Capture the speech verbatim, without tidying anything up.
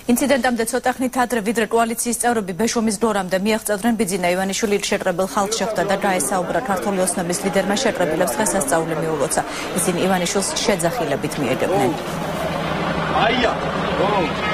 ინციდენტამდე ცოტა ხნით ადრე ვიდრე კოალიციის წევრები ბეშუმის დორამდე მიაღწევდნენ ბიძინა ივანიშვილი შეჭრებილ ხალხს შეხვდა და დაესაუბრა ქართული ოცნების ლიდერმა შეჭრებილებს დღესასწაული მიულოცა. ისინი ივანიშვილს შეძახილებით მიედებდნენ. აია